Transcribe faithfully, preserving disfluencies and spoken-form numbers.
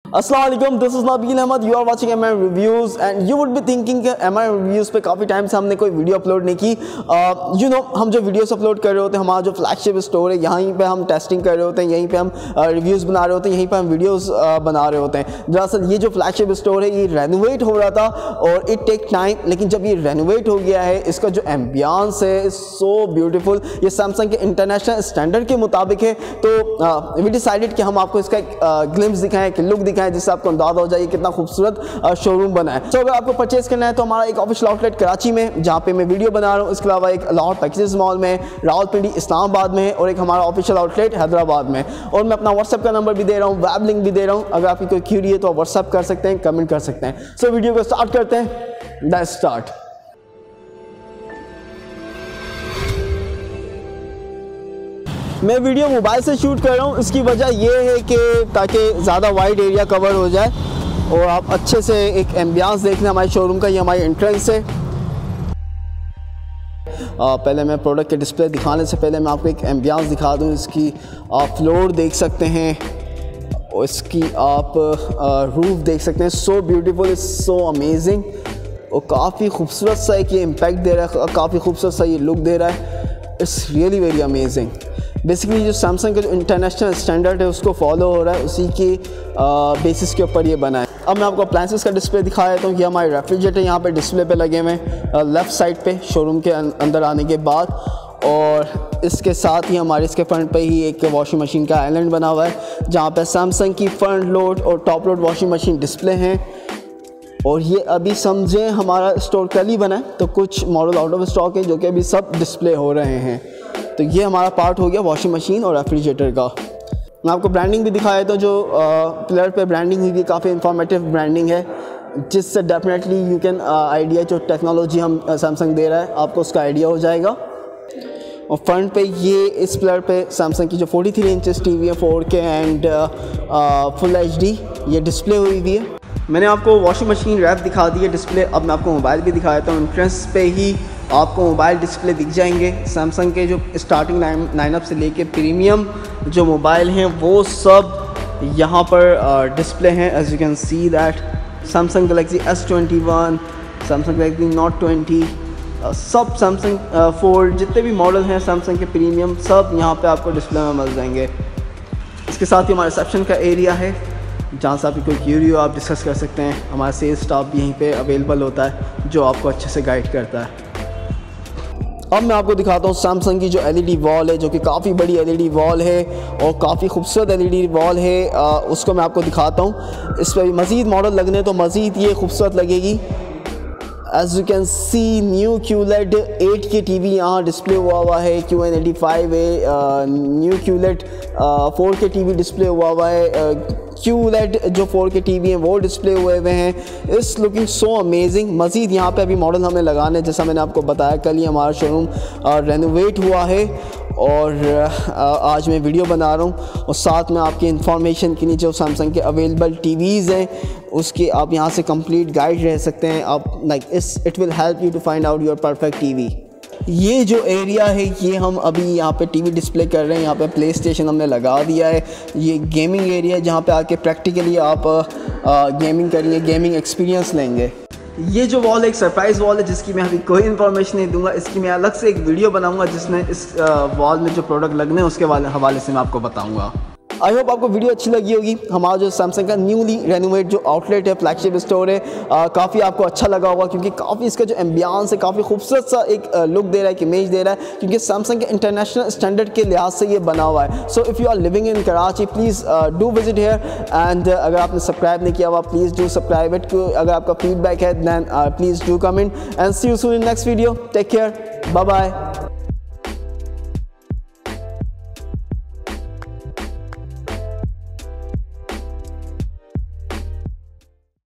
अस्सलाम वालेकुम, this is Nabeel Ahmed, you are watching M I reviews and you would be thinking कि M I reviews पे काफ़ी time से हमने कोई वीडियो अपलोड नहीं की। यू नो हम जो वीडियोस अपलोड कर रहे होते हैं, हमारा जो फ्लैगशिप स्टोर है, यहीं पे हम टेस्टिंग कर रहे होते हैं, यहीं पे हम रिव्यूज़ बना रहे होते हैं, यहीं पे हम वीडियोज़ बना रहे होते हैं। दरअसल ये जो फ्लैगशिप स्टोर है ये रेनोवेट हो रहा था और इट टेक टाइम, लेकिन जब ये रेनोवेट हो गया है, इसका जो एम्बियंस है सो ब्यूटीफुल, ये सैमसंग के इंटरनेशनल स्टैंडर्ड के मुताबिक है। तो वी डिसाइडेड कि हम आपको इसका एक ग्लिम्स दिखाएँ, कि लुक दिखाएँ, जिससे आपको अंदाजा हो जाए कितना खूबसूरत शोरूम बना है। तो अगर आपको परचेज करना है तो हमारा एक ऑफिशियल आउटलेट कराची में, जहाँ पे मैं वीडियो बना रहा हूँ, इसके अलावा एक लाहौर पैकेजेस मॉल में, रावलपिंडी इस्लामाबाद में, और एक हमारा ऑफिशियल आउटलेट हैदराबाद में। और मैं अपना व्हाट्सएप का नंबर भी दे रहा हूँ, वेब लिंक भी दे रहा हूँ। अगर आपकी कोई क्यूरी है तो आप व्हाट्सएप कर सकते हैं, कमेंट कर सकते हैं। सो so, वीडियो को स्टार्ट करते हैं। Let's start. मैं वीडियो मोबाइल से शूट कर रहा हूँ, इसकी वजह यह है कि ताकि ज़्यादा वाइड एरिया कवर हो जाए और आप अच्छे से एक एम्बियंस देख लें हमारे शोरूम का। ये हमारी एंट्रेंस है। आ, पहले मैं प्रोडक्ट के डिस्प्ले दिखाने से पहले मैं आपको एक एम्बियंस दिखा दूँ। इसकी आप फ्लोर देख सकते हैं और इसकी आप रूफ देख सकते हैं। So beautiful, is so amazing और काफ़ी खूबसूरत सा एक ये इम्पैक्ट दे रहा है, काफ़ी खूबसूरत सा ये लुक दे रहा है। It's really very amazing. Basically जो सैमसंग का जो इंटरनेशनल स्टैंडर्ड है उसको फॉलो हो रहा है, उसी के बेसिस के ऊपर ये बना है। अब मैं आपको अप्लायंसेस का डिस्प्ले दिखा देता हूँ कि हमारे रेफ्रिजरेटर यहाँ पे डिस्प्ले पे लगे हुए हैं लेफ़्ट साइड पे शोरूम के अंदर आने के बाद। और इसके साथ ही हमारे इसके फ्रंट पे ही एक वॉशिंग मशीन का आइलैंड बना हुआ है, जहाँ पे सैमसंग की फ्रंट लोड और top load washing machine display हैं। और ये अभी समझें हमारा स्टोर कल ही बना है, तो कुछ मॉडल आउट ऑफ स्टॉक है जो कि अभी सब डिस्प्ले हो रहे हैं। तो ये हमारा पार्ट हो गया वॉशिंग मशीन और रेफ्रिजरेटर का। मैं आपको ब्रांडिंग भी दिखाया था, जो पिलर पे ब्रांडिंग हुई है, काफ़ी इंफॉर्मेटिव ब्रांडिंग है, जिससे डेफिनेटली यू कैन आइडिया जो टेक्नोलॉजी हम सैमसंग दे रहा है आपको उसका आइडिया हो जाएगा। और फ्रंट पे ये इस पिलर पे सैमसंग की जो फोर्टी थ्री इंचेस टीवी है four K and full H D ये डिस्प्ले हुई हुई है। मैंने आपको वॉशिंग मशीन रैप दिखा दी है डिस्प्ले। अब मैं आपको मोबाइल भी दिखा देता हूँ। एंट्रेंस पे ही आपको मोबाइल डिस्प्ले दिख जाएंगे। सैमसंग के जो स्टार्टिंग लाइनअप से लेके प्रीमियम जो मोबाइल हैं वो सब यहाँ पर डिस्प्ले हैं। As you can see that Samsung Galaxy S twenty one, Samsung Galaxy Note twenty, सब सैमसंग फोल्ड जितने भी मॉडल हैं सैमसंग के प्रीमियम, सब यहाँ पे आपको डिस्प्ले में मिल जाएंगे। इसके साथ ही हमारे रिसेप्शन का एरिया है, जहाँ से आपकी कोई क्यूरी हो आप डिस्कस कर सकते हैं। हमारा सेल्स स्टाफ भी यहीं पे अवेलेबल होता है जो आपको अच्छे से गाइड करता है। अब मैं आपको दिखाता हूँ सैमसंग की जो एलईडी वॉल है, जो कि काफ़ी बड़ी एलईडी वॉल है और काफ़ी खूबसूरत एलईडी वॉल है। आ, उसको मैं आपको दिखाता हूँ। इस पर मज़ीद मॉडल लगने तो मज़ीद ये खूबसूरत लगेगी। As you can see new QLED eight K TV यहाँ डिस्प्ले हुआ हुआ है। क्यू एन एटी फाइव है। New QLED four K TV display हुआ हुआ है। क्यूलेड जो फोर के टीवी हैं वो डिस्प्ले हुए हुए हैं। इस लुकिंग सो अमेजिंग। मज़ीद यहाँ पे अभी मॉडल हमें लगाने, जैसा मैंने आपको बताया कल ही हमारा शोरूम रेनोवेट हुआ है और आज मैं वीडियो बना रहा हूँ। और साथ में आपकी इंफॉर्मेशन के लिए जो सैमसंग के अवेलेबल टीवीज़ हैं उसके आप यहाँ से कंप्लीट गाइड रह सकते हैं। आप लाइक इस it will help you to find out your perfect TV. ये जो एरिया है ये हम अभी यहाँ पे टीवी डिस्प्ले कर रहे हैं। यहाँ पे प्ले स्टेशन हमने लगा दिया है। ये गेमिंग एरिया है जहाँ पे आके प्रैक्टिकली आप गेमिंग करेंगे, गेमिंग एक्सपीरियंस लेंगे। ये जो वॉल है एक सरप्राइज़ वॉल है जिसकी मैं अभी कोई इन्फॉर्मेशन नहीं दूंगा। इसकी मैं अलग से एक वीडियो बनाऊंगा जिसमें इस वॉल में जो प्रोडक्ट लगने हैं उसके हवाले से मैं आपको बताऊँगा। आई होप आपको वीडियो अच्छी लगी होगी। हमारा जो सैमसंग का न्यूली रेनोवेट जो आउटलेट है, फ्लैगशिप स्टोर है, काफ़ी आपको अच्छा लगा होगा क्योंकि काफ़ी इसका जो एम्बियंस है काफ़ी खूबसूरत सा एक लुक दे रहा है, एक इमेज दे रहा है, क्योंकि सैमसंग के इंटरनेशनल स्टैंडर्ड के लिहाज से ये बना हुआ है। So if you are living in Karachi please do visit here and अगर आपने सब्सक्राइब नहीं किया हुआ प्लीज़ डू सब्सक्राइब इट। अगर आपका फीडबैक है then please do comment and see you soon in next video. Take care, bye bye.